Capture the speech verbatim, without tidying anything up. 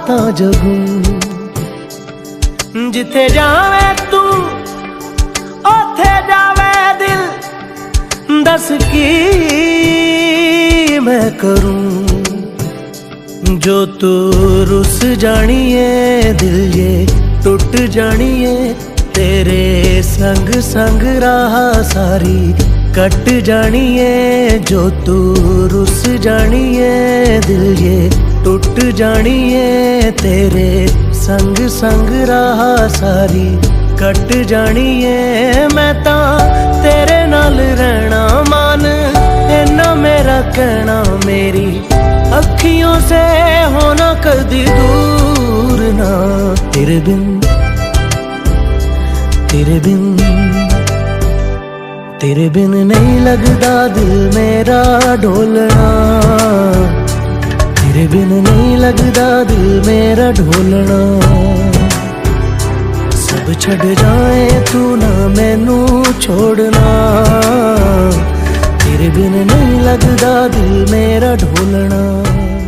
तां जगूं। जिथे जावे तू ओथे जावे दिल, दस की मैं करूं। जो तू रुस जानिए दिल ये टुट जानिए, तेरे संग संग राह सारी कट जानिए। जो तू रुस जानिए दिल ये टुट जानिए, तेरे संग संग राह सारी कट जानिए। मैं तां तेरे नाल रहना मान, इन्ना मेरा कहना, मेरी अखियों से होना कदी दूर ना। तेरे बिन तेरे बिन तेरे बिन नहीं लगदा दिल मेरा ढोलना। तेरे बिन नहीं लगदा दिल मेरा ढोलना। सब छड़ जाए तू ना मैनू छोड़ना। तेरे बिन नहीं लगदा दिल मेरा ढोलना।